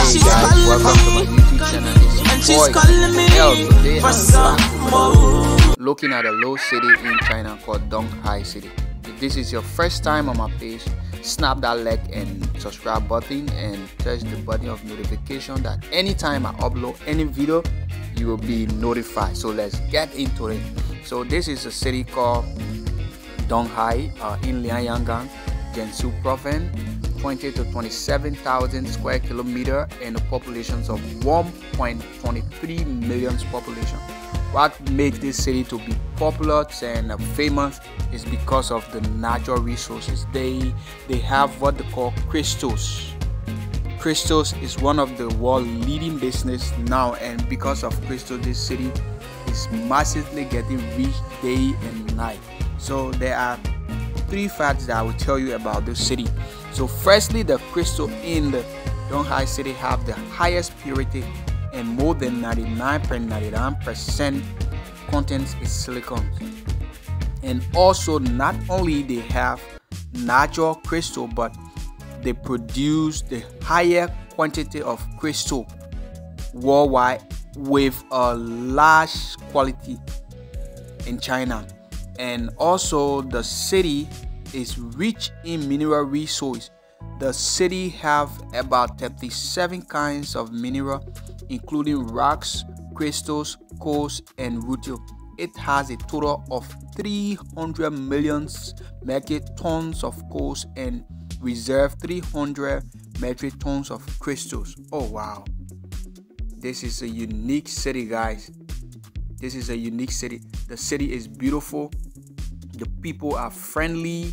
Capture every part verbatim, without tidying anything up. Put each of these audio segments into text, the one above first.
she's calling me, and she's calling me for some more. Looking at a low city in China called Donghai City. If this is your first time on my page, snap that like and subscribe button and touch the button of notification that anytime I upload any video, you will be notified. So let's get into it. So this is a city called Donghai uh, in Liangang, Jiangsu province, twenty to twenty-seven thousand square kilometer and a population of one point two three million population. What makes this city to be popular and uh, famous is because of the natural resources. They they have what they call crystals. Crystals is one of the world leading business now, and because of crystal, this city is massively getting rich day and night. So there are three facts that I will tell you about this city. So firstly, the crystal in the Donghai city have the highest purity, and more than ninety-nine point nine nine percent content is silicon. And also, not only they have natural crystal, but they produce the higher quantity of crystal worldwide with a large quality in China. And also, the city is rich in mineral resources. The city have about thirty-seven kinds of mineral, including rocks, crystals, coals, and rutile. It has a total of three hundred million metric tons of coals and reserve three hundred metric tons of crystals. Oh wow, this is a unique city, guys. This is a unique city. The city is beautiful. The people are friendly.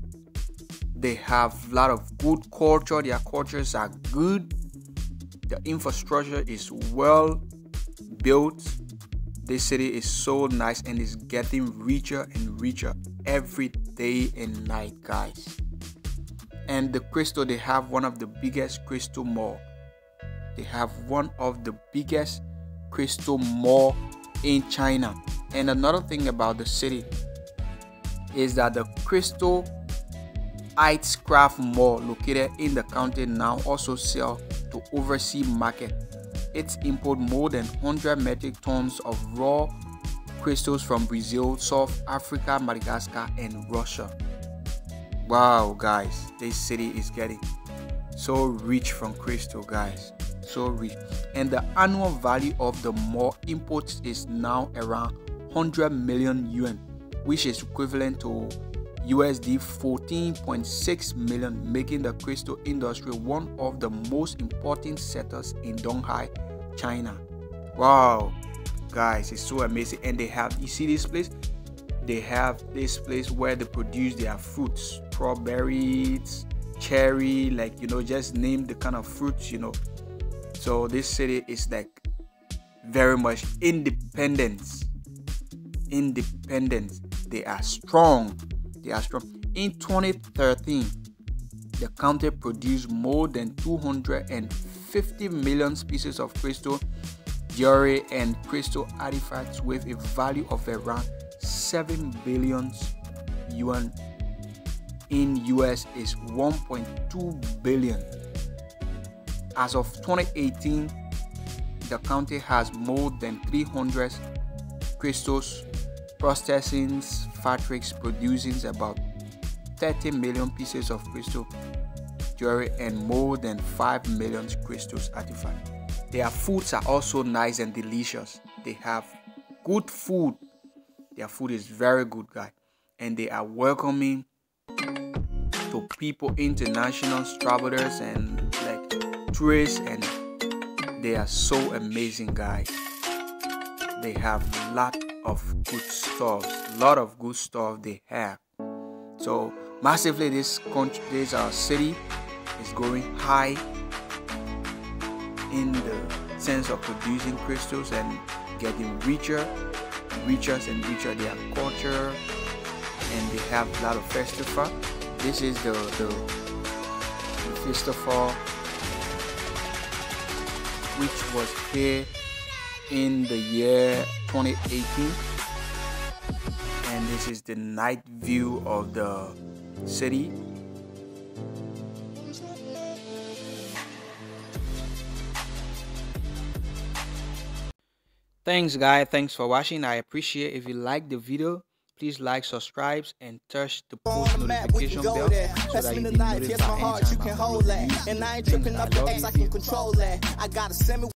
They have a lot of good culture. Their cultures are good. The infrastructure is well built. This city is so nice and is getting richer and richer every day and night, guys. And the crystal, they have one of the biggest crystal mall. They have one of the biggest crystal mall in China. And another thing about the city is that the Crystal Heights Craft Mall located in the county now also sell to overseas market. It import more than one hundred metric tons of raw crystals from Brazil, South Africa, Madagascar, and Russia. Wow, guys, this city is getting so rich from crystal, guys, so rich. And the annual value of the mall imports is now around one hundred million yuan, which is equivalent to U S D fourteen point six million, making the crystal industry one of the most important sectors in Donghai, China. Wow, guys, it's so amazing. And they have, you see this place? They have this place where they produce their fruits, strawberries, cherry, like, you know, just name the kind of fruits, you know. So this city is like very much independence. Independence. They are strong. They are strong. In twenty thirteen, the county produced more than two hundred fifty million pieces of crystal jewelry and crystal artifacts with a value of around seven billion yuan. In U S is one point two billion. As of twenty eighteen, the county has more than three hundred crystals processing factories producing about thirty million pieces of crystal jewelry and more than five million crystals artifacts. Their foods are also nice and delicious. They have good food. Their food is very good, guys, and they are welcoming to people, international travelers and like tourists, and they are so amazing, guys. They have a lot of good stuff, lot of good stuff they have. So massively, this country, this our city is going high in the sense of producing crystals and getting richer, richer and richer. Their culture, and they have a lot of festival. This is the the, the festival which was here in the year twenty eighteen, and this is the night view of the city. Thanks guys, thanks for watching. I appreciate if you like the video. Please like, subscribe, and touch the post notification bell so that you be notified anytime I upload new videos. I ain't tripping up the X, I can control that. I got a semi